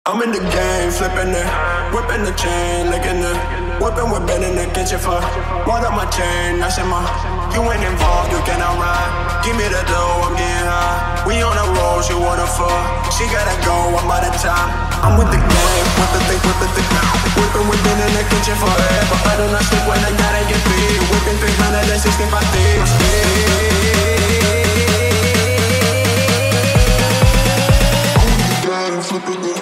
I'm in the game, flipping it, whipping the chain, licking it, whipping with Ben in the kitchen for one of my chain, that's in my. You ain't involved, you cannot ride. Give me the dough, I'm getting high. We on the road, she wanna fuck. She gotta go, I'm out of time. I'm with the game, with the thing, whipping with Ben in the kitchen forever. I do not sleep when I gotta get paid. Whipping 365 days. Flipping it.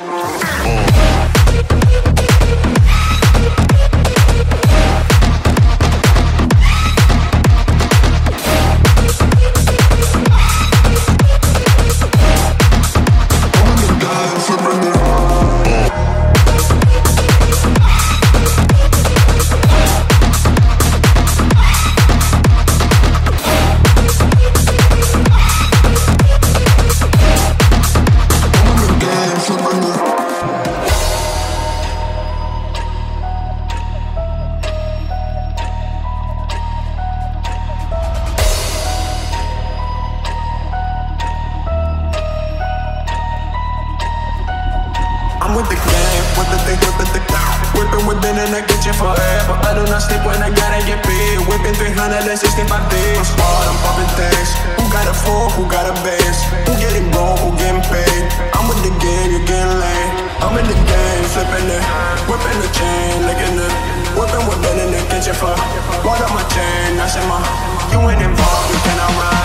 I'm with the game, with the thing, whipping with Ben in the kitchen forever. I do not sleep when I gotta get paid. Whipping 365 days. Smart, I'm popping things. Who got a phone, who got a base? Who getting broke, who getting paid? I'm with the game, you getting laid. I'm in the game, flipping it, whipping the chain, licking it, whipping with Ben in the kitchen for one of my chain, that's in my. You ain't involved, you cannot ride.